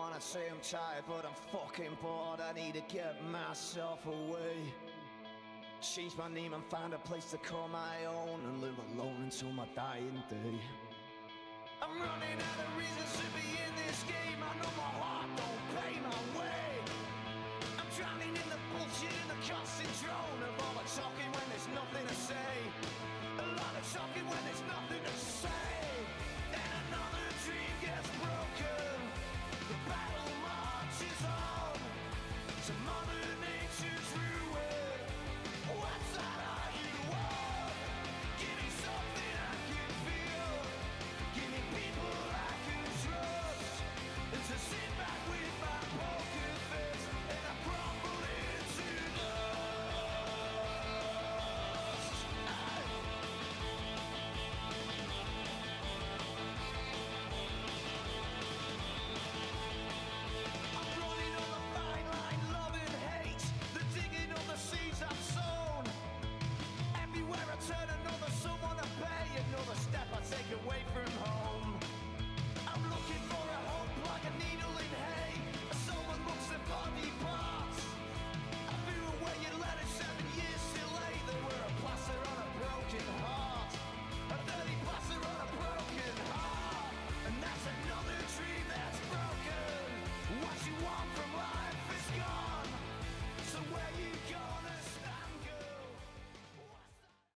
wanna say I'm tired, but I'm fucking bored. I need to get myself away. Change my name and find a place to call my own, and live alone until my dying day. I'm running out of reasons to be in this game. I know my heart don't pay my way. I'm drowning in the bullshit, in the cussing.